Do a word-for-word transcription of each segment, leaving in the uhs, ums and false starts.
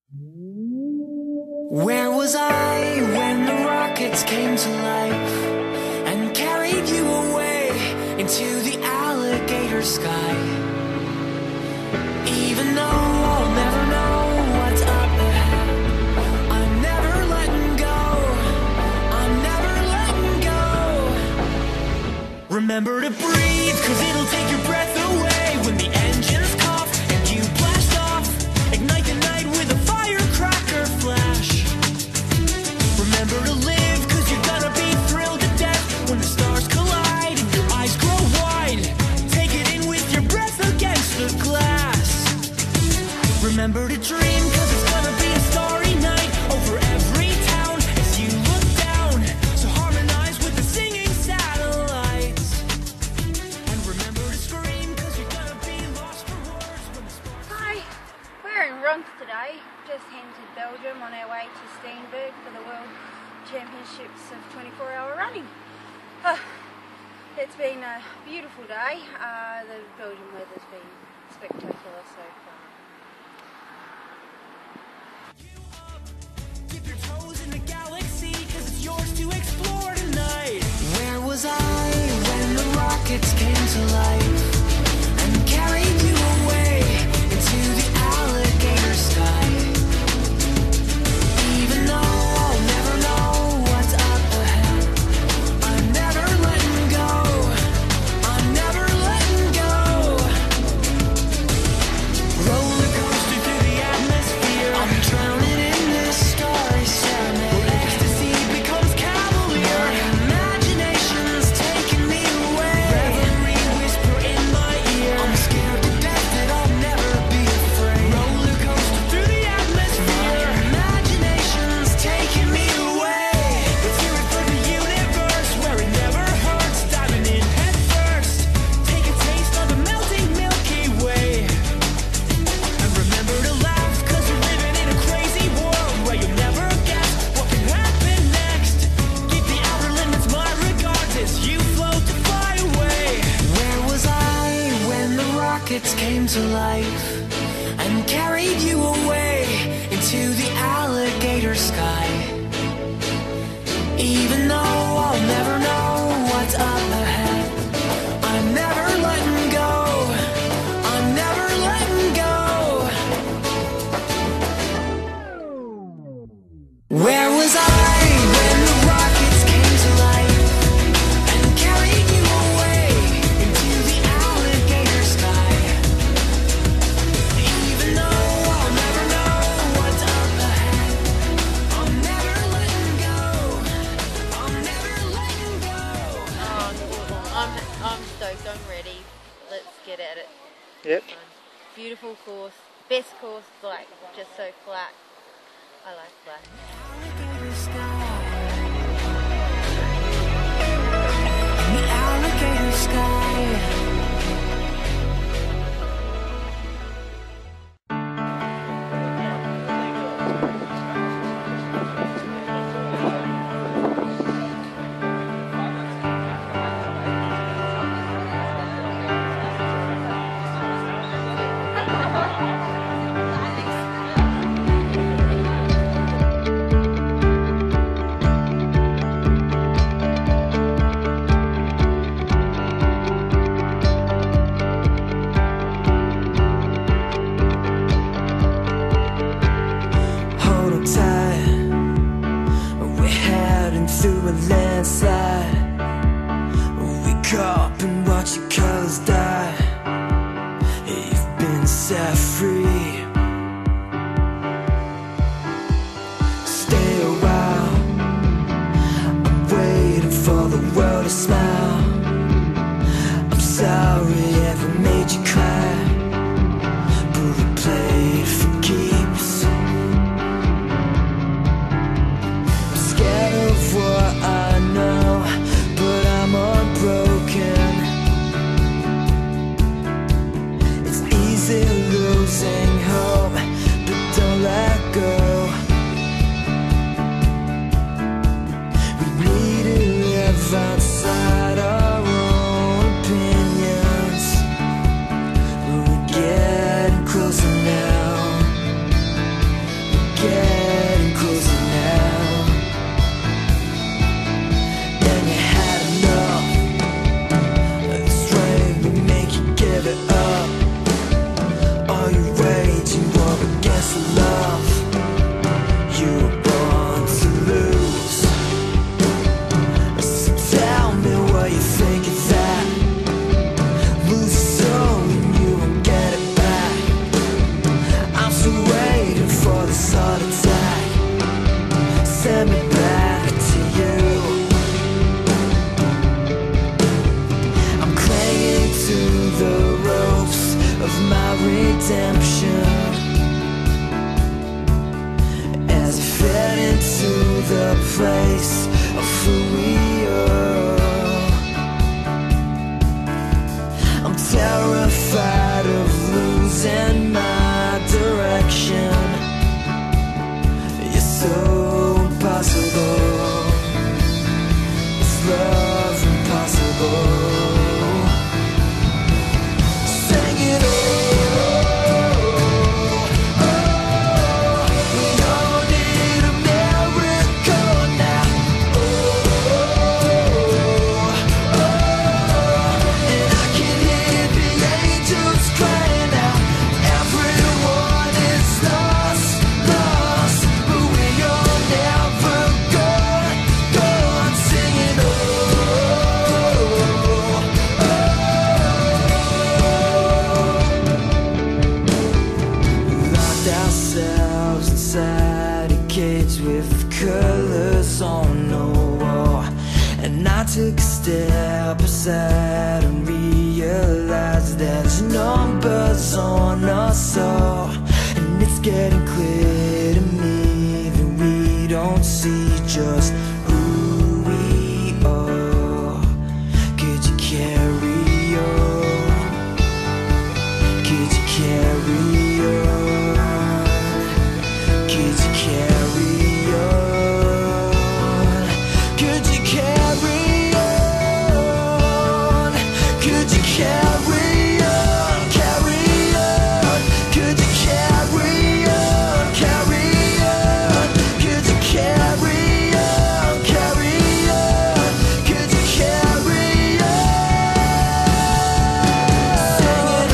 Where was I when the rockets came to life and carried you away into the alligator sky? Even though I'll never know what's up ahead, I'm never letting go, I'm never letting go. Remember to breathe, cause it'll take your breath away when the engines cough and you blast off. Ignite the night with a firecracker flash. Remember to live, cause you're gonna be thrilled to death when the stars collide and your eyes grow wide. Take it in with your breath against the glass. Remember to dream, cause it's gonna be a starry night over every town as you look down. So harmonize with the singing satellites. And remember to scream, cause you're gonna be lost for words when the sparks... Hi, we're in Runk today. Just entered Belgium on our way to Steenberg for the World Championships of twenty-four hour running. Oh, it's been a beautiful day. Uh, the Belgian weather's been spectacular so far. Dip your toes in the galaxy, cause it's yours to explore tonight. Where was I when the rockets came to life and carried you away into the alligator sky? Even though I'll never know what's up ahead, I'm never letting go, I'm never letting go. Roller coaster through the atmosphere, I'm drowning in this starry serenade. Where ecstasy becomes cavalier, imagination's taking me away. Reverie whisper in my ear, I'm scared to death that I'll never be afraid. Roller coaster through the atmosphere, imagination's taking me away. Let's hear it for the universe, where it never hurts, diving in head first. Take a taste of the melting Milky Way. And remember to laugh, cause you're living in a crazy world where you'll never guess what can happen next. Keep the outer limits, my regards, as you float to fly away. Where was I when the rockets came to life and carried you away into the alligator sky? Even though I'll never know what's up ahead, I'm never letting go, I'm never letting go. Where was I when the rockets came to life and carried you away into the alligator sky? Even though I'll never know what's up ahead, I'm never letting go, I'm never letting go. Oh, I'm, I'm stoked, I'm ready. Let's get at it. Yep. Beautiful course, best course, like just so flat. I like flat. Alligator sky. The alligator sky. getting closer now. And you had enough. The strength would make you give it up. Are you raging war against the love you were born to lose? So tell me what you think of that. Lose your soul and you won't get it back. I'm still waiting for this heart attack. Send me back to you. I'm clinging to the ropes of my redemption as I fed into the place of who we are. I'm terrified of losing my direction. You're so impossible. Is love impossible? Sing it all. Ourselves inside a cage with colors on the wall, and I took a step aside and realized there's numbers on us all, and it's getting clear to me that we don't see just who we are. Could you carry on? Could you carry on? Could you carry on? Could you carry on? Could you carry on? Carry on? Could you carry on? Carry on? Could you carry on? Carry on? Could you carry on? Sing it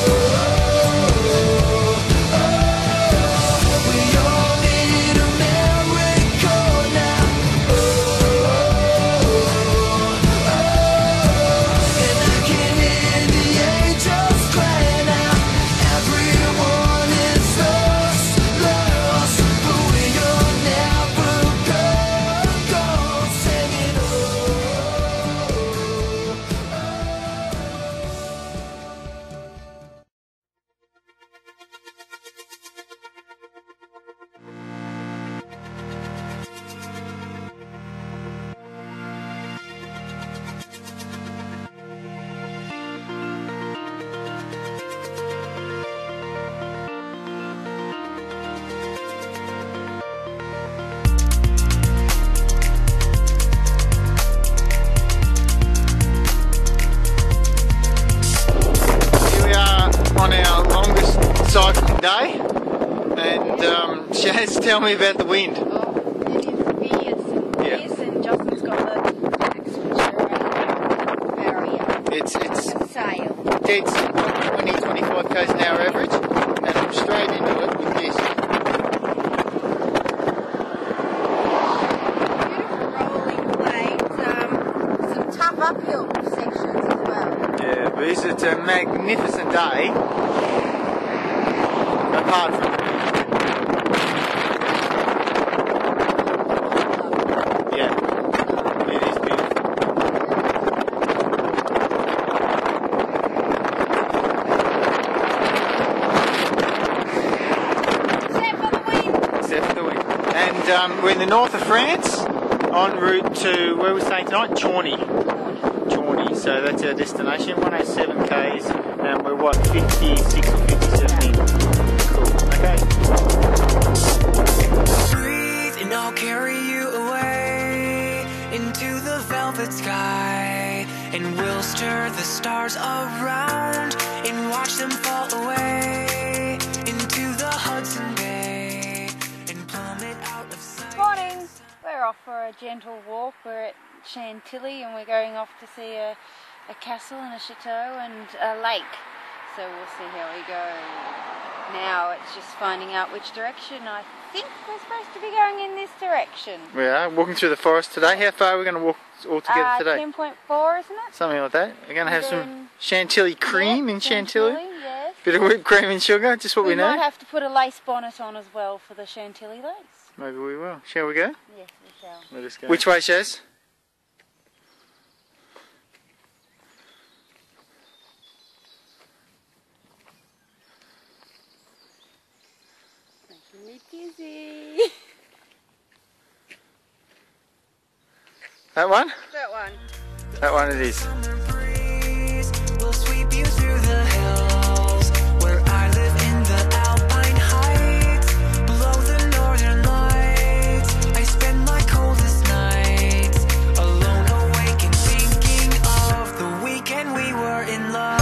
cycling day, and um, Shaz, tell me about the wind. Oh, it is fierce and Yeah. fierce, and Justin's got the back switcher around barrier. It's it's A sail. dead simple, twenty to twenty-five k's an hour average, and I'm straight into it with this. Beautiful rolling plains, um, some tough uphill sections as well. Yeah, but it's, it's a magnificent day, apart from yeah, it is beautiful. Except for the wind. Except for the wind. And um, we're in the north of France, en route to, where we're staying tonight? Chorny. Chorny, so that's our destination, one oh seven k's, and we're what, fifty-six or fifty-seven in. Cool, okay. Breathe and I'll carry you away into the velvet sky, and we'll stir the stars around and watch them fall away into the Hudson Bay. And off for a gentle walk. We're at Chantilly and we're going off to see a, a castle and a chateau and a lake. So we'll see how we go. Now it's just finding out which direction. I think we're supposed to be going in this direction. We are walking through the forest today. How far are we going to walk all together uh, today? ten point four, isn't it? Something like that. We're going to have And some then- Chantilly cream Yep, in Chantilly. yes. Bit of whipped cream and sugar, just what we, We know. might have to put a lace bonnet on as well for the Chantilly lace. Maybe we will. Shall we go? Yes, we shall. Let us go. Which way, Shaz? Making me dizzy. That one? That one. That one it is. Summer breeze will sweep you through the hills where I live in the Alpine Heights. Below the northern lights, I spend my coldest nights alone, awake and thinking of the weekend we were in love.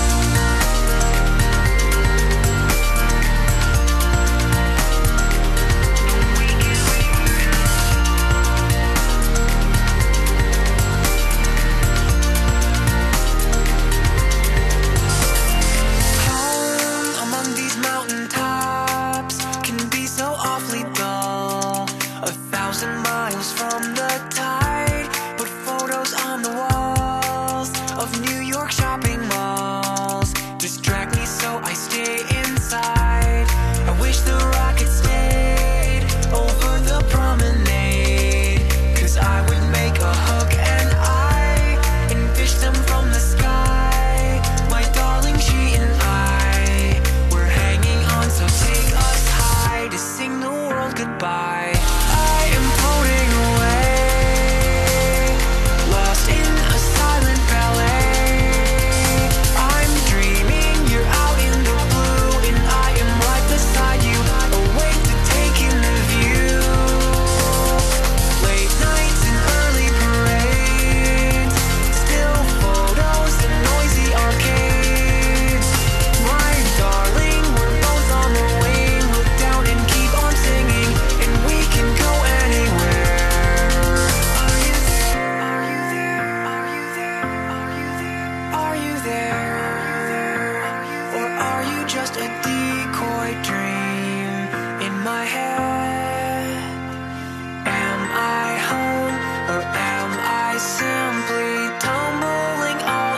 Miles from the tide, put photos on the walls of New York shopping malls. Distract me so I stay inside. I wish the rocket stayed over the promenade, 'cause I would make a hook and I and fish them from the sky. My darling, she and I, we're hanging on, so take us high to sing the world goodbye. Just a decoy dream in my head. Am I home or am I simply tumbling all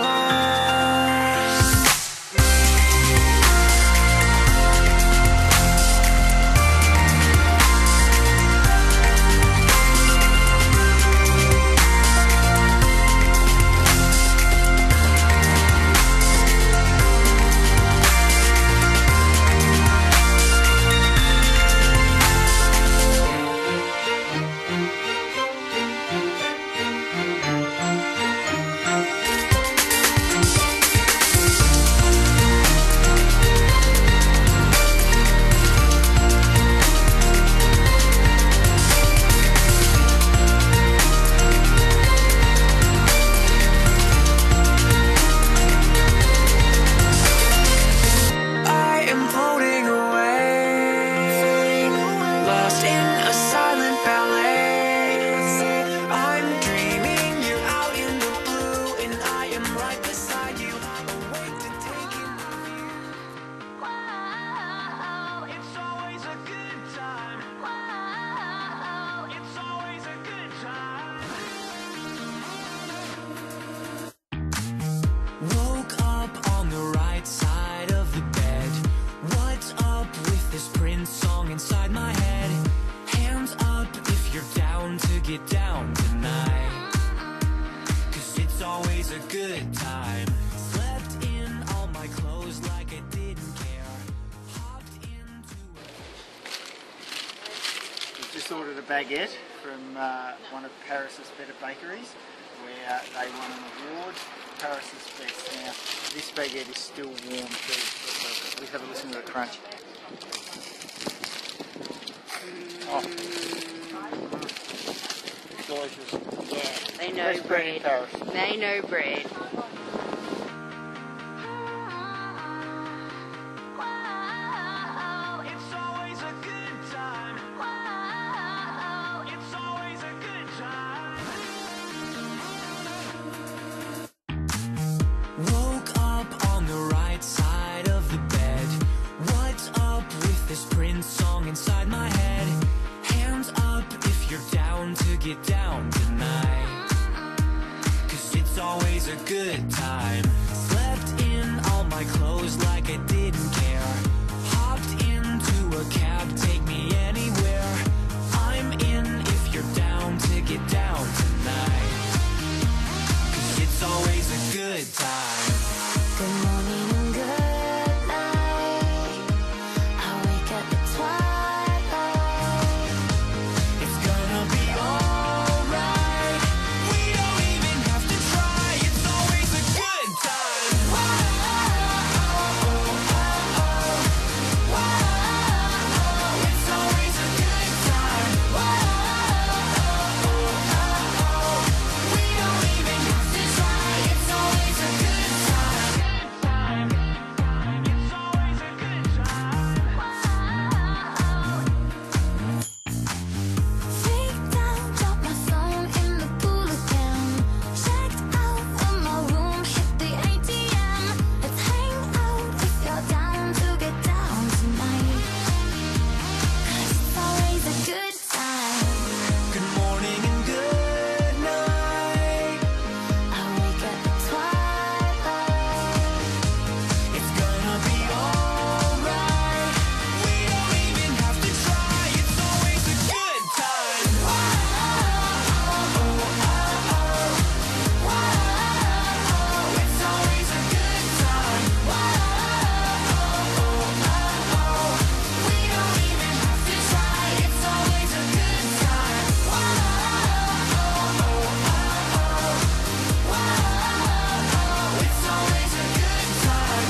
get down tonight, 'cause it's always a good time. Slept in all my clothes like I didn't care. Hopped into We've just ordered a baguette from uh, one of Paris's better bakeries, where they won an award, Paris's best. Now, this baguette is still warm too. Let's have a listen to the crunch. Oh. Delicious. Yeah, they know Best bread in bread. Paris. They know bread. It's always a good time. It's always song inside my head. Hands up if you're down to get down tonight, 'cause it's always a good time. Slept in all my clothes like I didn't care. Hopped into a cab, take me anywhere. I'm in if you're down to get down tonight, 'cause it's always a good time. Good morning and good night. I wake up at twilight. It's gonna be alright. We don't even have to try. It's always a good time. Whoa, oh, oh, oh. Whoa, It's always a good time. whoa, oh, oh, oh. We don't even have to try. It's always a good time. It's always a good time. Freaked out, dropped my phone in the pool again. Checked out of my room, hit the A T M. Let's hang out if you're down to get down tonight, 'cause it's always a good time. Good morning and good night. I wake up at twilight. It's gonna be alright. We don't even have to try. It's always a good time. It's always a good time. We don't even have to try. It's always a good time. It's always a good time.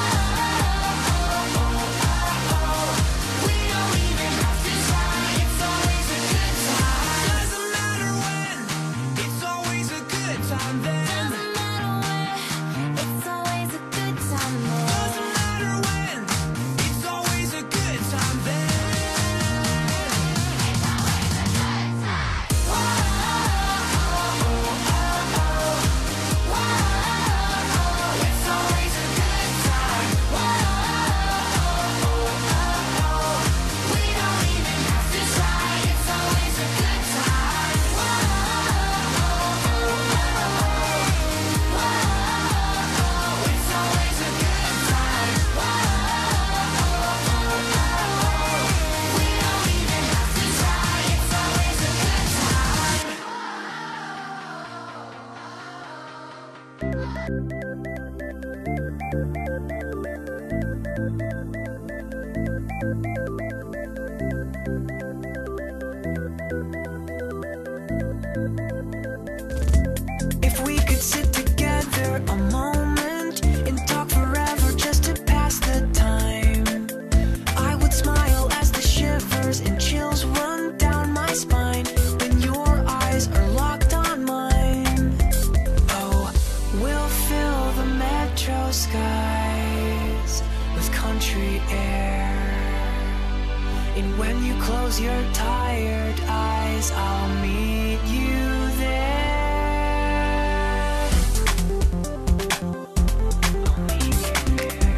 We don't even have to try. It's always a good time. Doesn't matter when. It's always a good time then. Doesn't matter where, it's always a good time there. Doesn't matter when. It's always a good time then. It's always a good time. We don't even have to try. It's always a good time. It's always a good time. We don't even have to try. It's always a good time. If we could sit together a moment and talk forever just to pass the time, I would smile as the shivers and chills run down my spine when your eyes are locked on mine. Oh, we'll fill the metro skies with country air, and when you close your tired eyes, I'll meet you there. I'll meet you there.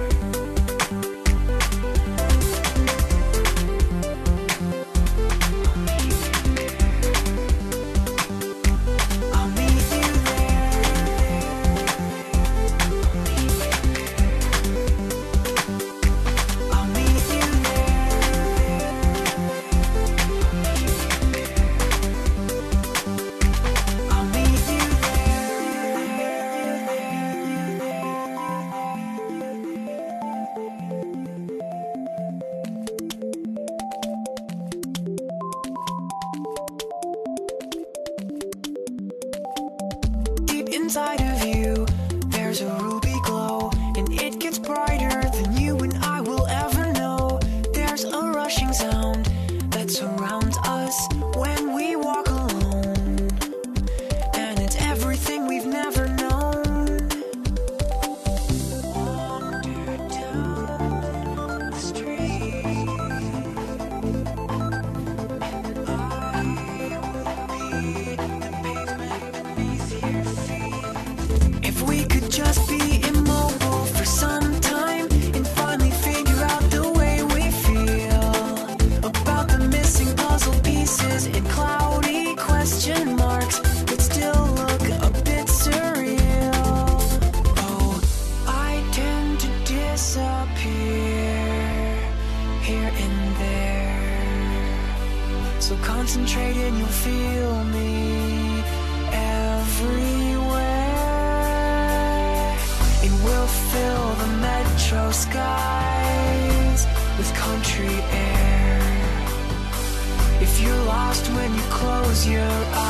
I'll meet you there. I'll meet you I'll meet you deep inside of you. There's a ruby glow, and it gets brighter than you and I will ever know. There's a rushing sound that surrounds us when we walk alone, and it's everything we've never known. Wander down the street, and I will be the pavement beneath your feet. If we could just be immobile for some time and finally figure out the way we feel, So concentrate and you'll feel me everywhere. It will fill the metro skies with country air. If you're lost when you close your